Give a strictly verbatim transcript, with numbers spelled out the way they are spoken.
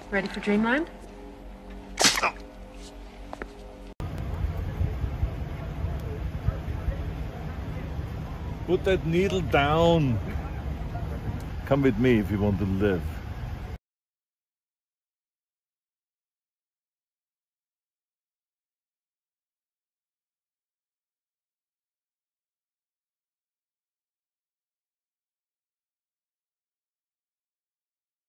Ready for dreamland? Put that needle down. Come with me if you want to live.